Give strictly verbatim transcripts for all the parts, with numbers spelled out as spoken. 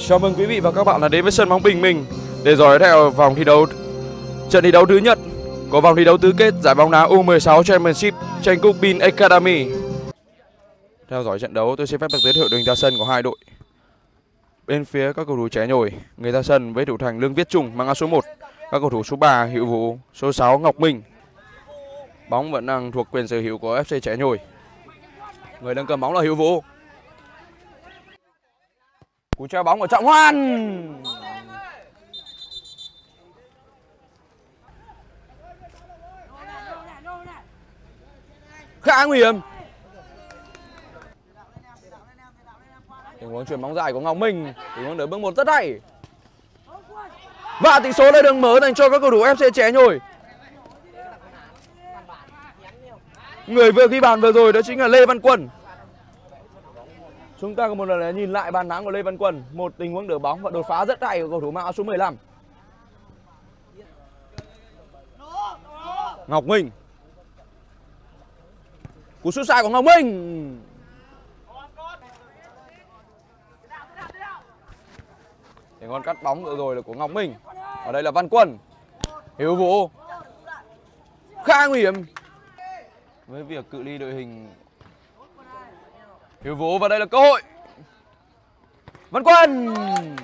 Chào mừng quý vị và các bạn đã đến với sân bóng Bình Minh để dõi theo vòng thi đấu trận thi đấu thứ nhất của vòng thi đấu tứ kết giải bóng đá U mười sáu Championship tranh cúp Bin Academy. Theo dõi trận đấu, tôi xin phép được giới thiệu đội hình ra sân của hai đội. Bên phía các cầu thủ trẻ nhồi, người ra sân với thủ thành Lương Viết Trung mang áo số một, các cầu thủ số ba Hữu Vũ, số sáu Ngọc Minh. Bóng vẫn đang thuộc quyền sở hữu của ép xê trẻ nhồi. Người đang cầm bóng là Hữu Vũ. Cú treo bóng của Trọng Hoan. Khá nguy hiểm. Tình huống chuyển bóng dài của Ngọc Minh, tình huống đỡ bước một rất hay. Và tỷ số đã được mở dành cho các cầu thủ ép xê Trẻ Nhồi. Người vừa ghi bàn vừa rồi đó chính là Lê Văn Quân. Chúng ta có một lần nhìn lại bàn thắng của Lê Văn Quân, một tình huống đỡ bóng và đột phá rất hay của cầu thủ mang áo số mười lăm. Ngọc Minh. Cú sút sai của Ngọc Minh. Tình huống cắt bóng vừa rồi là của Ngọc Minh. Ở đây là Văn Quân. Hiếu Vũ. Khá nguy hiểm với việc cự ly đội hình. Hiếu Vũ và đây là cơ hội. Văn Quân.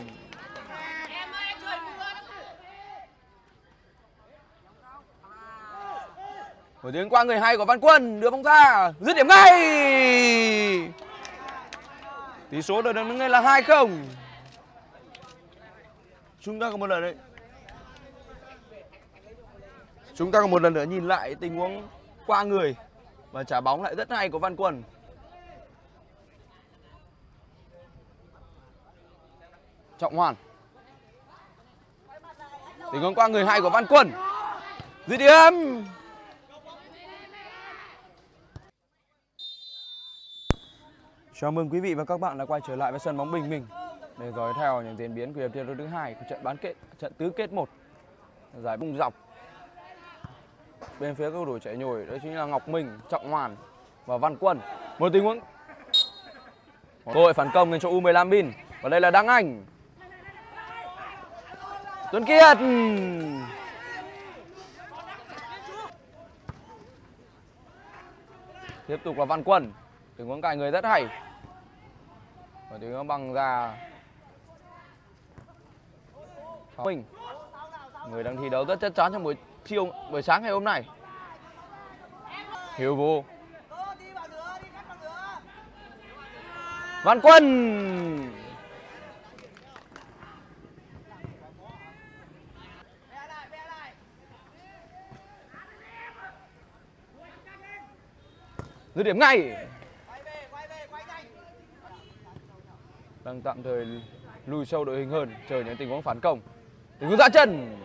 Một tiếng qua người hay của Văn Quân, đưa bóng ra, dứt điểm ngay. Tỷ số được đứng ngay là hai không. Chúng ta có một lần đấy. Chúng ta có một lần nữa nhìn lại tình huống qua người và trả bóng lại rất hay của Văn Quân. Trọng Hoan. Tình huống qua người hay của Văn Quân. Dứt điểm. Chào mừng quý vị và các bạn đã quay trở lại với sân bóng Bình Minh để dõi theo những diễn biến của hiệp thi đấu thứ hai của trận bán kết, trận tứ kết một giải bung dọc. Bên phía các cầu thủ Trẻ Nhồi đó chính là Ngọc Minh, Trọng Hoan và Văn Quân. Một tình huống cơ hội phản công dành cho U mười lăm Bin và đây là Đăng Anh. Tuấn Kiệt. Tiếp tục là Văn Quân. Tình huống cài người rất hay. Và tình huống băng ra. Mình người đang thi đấu rất chắc chắn trong buổi chiều buổi sáng ngày hôm nay. Hiếu Vũ. Văn Quân. Dứt điểm ngay. Đang tạm thời lùi sâu đội hình hơn, chờ những tình huống phản công. Tình huống ra chân.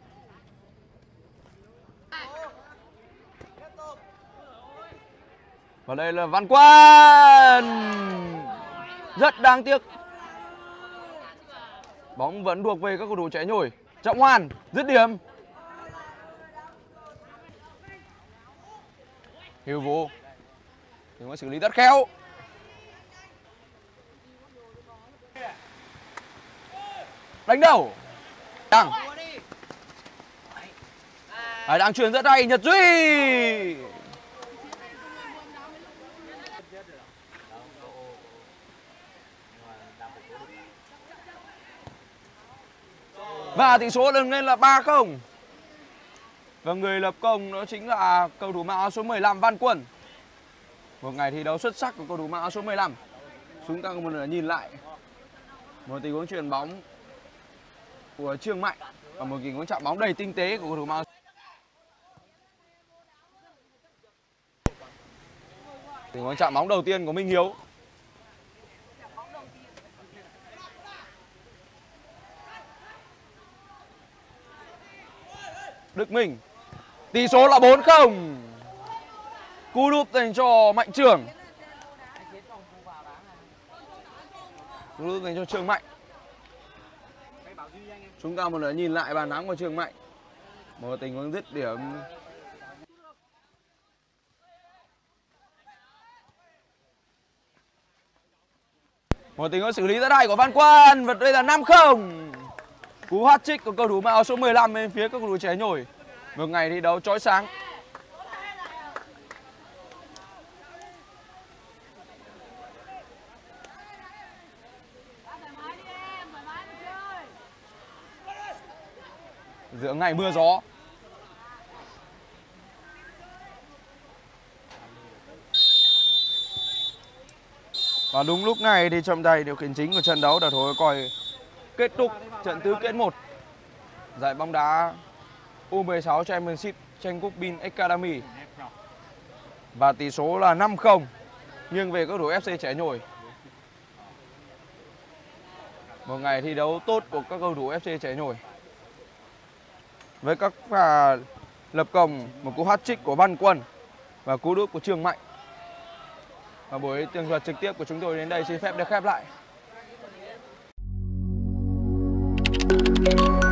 Và đây là Văn Quân. Rất đáng tiếc. Bóng vẫn thuộc về các cầu thủ Trẻ Nhồi. Trọng Hoan dứt điểm. Hiếu Vũ. Tình huống xử lý rất khéo. Đánh đầu. Đăng. Hải đang truyền rất hay, Nhật Duy. Và tỷ số lên lên là ba không. Và người lập công đó chính là cầu thủ mang áo số mười lăm Văn Quân. Một ngày thi đấu xuất sắc của cầu thủ mang áo số mười lăm. Chúng ta có một lần nhìn lại một tình huống chuyền bóng của Trương Mạnh và một tình huống chạm bóng đầy tinh tế của cầu thủ mang tình huống chạm bóng đầu tiên của Minh Hiếu. Đức Minh. Tỷ số là bốn không. Cú đúp dành cho Mạnh Trường. Cú đúp dành cho Trương Mạnh. Chúng ta một lần nhìn lại bàn thắng của Trương Mạnh. Một tình huống dứt điểm Một tình huống xử lý rất hay của Văn Quân. Và đây là năm không. Cú hat-trick của cầu thủ mặc áo số mười lăm bên phía các cầu thủ trẻ nhồi. Một ngày thi đấu chói sáng. Giữa ngày mưa gió. Và đúng lúc này thì trọng tài điều khiển chính của trận đấu đã thổi còi kết thúc trận tứ kết một giải bóng đá U mười sáu Championship tranh cúp Bin Academy. Và tỷ số là năm không nghiêng về các đội ép xê Trẻ Nhồi. Một ngày thi đấu tốt của các cầu thủ ép xê Trẻ Nhồi. Với các pha lập công, một cú hat-trick của Văn Quân và cú đúp của Trường Mạnh. Và buổi tường thuật trực tiếp của chúng tôi đến đây xin phép được khép lại.